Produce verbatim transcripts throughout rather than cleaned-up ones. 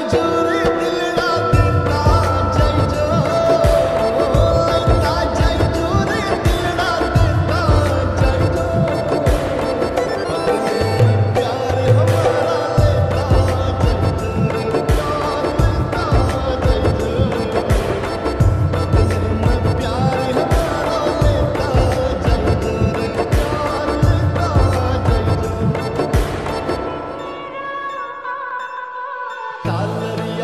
Calvary.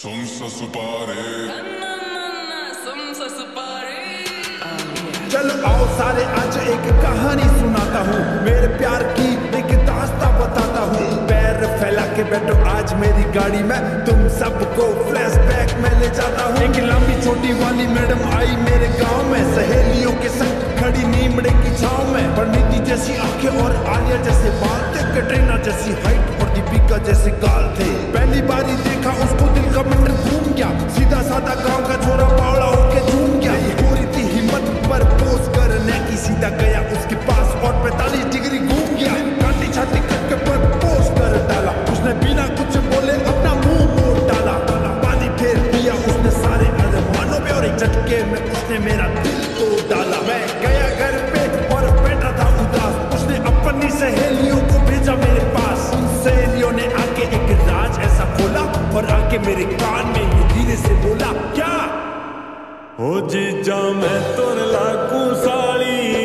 Sumsa supare Sumsa supare चलो आओ सारे आज एक कहानी सुनाता हूँ, मेरे प्यार की एक दास्तां बताता हूँ। पैर फैला के बैठो आज मेरी गाड़ी में, तुम सबको फ्लैशबैक में ले जाता हूँ। एक लंबी छोटी वाली मैडम आई मेरे गांव में, सहेलियों के संग खड़ी नीमड़े की छांव में। परिणीति जैसी आंखें और आलिया जैसे बाल थे, कैटरीना जैसी हाइट और दीपिका जैसे गाल थे। पहली बारी देखा उसको दिल का मंडल घूम गया, सीधा साधा गाँव का छोरा बावड़ा होके झूम गया। हो रही थी हिम्मत पर पोज करने की, सीधा गया उसके पास और पैंतालीस डिग्री घूम गया। काटी छाती करके पर पोज कर डाला, उसने बिना कुछ बोले अपना मुंह मोड़ डाला। पानी फेर दिया उसने सारे अरमानों में और एक झटके में उसने मेरा दिल तोड़ डाला। मैं गया घर पे और बैठा था उदास, उसने अपनी सहेलियों को भेजा मेरे पास। उन सहेलियों ने आके एक राज ऐसा खोला और आके मेरे कान में ये धीरे से बोला, क्या ओ जीजा मैं तोर लागू साली